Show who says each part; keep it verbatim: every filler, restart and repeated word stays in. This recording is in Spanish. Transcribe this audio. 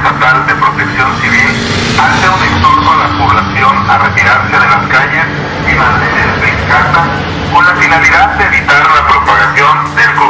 Speaker 1: Estatal de Protección Civil hace un exhorto a la población a retirarse de las calles y mantenerse en casa con la finalidad de evitar la propagación del coronavirus.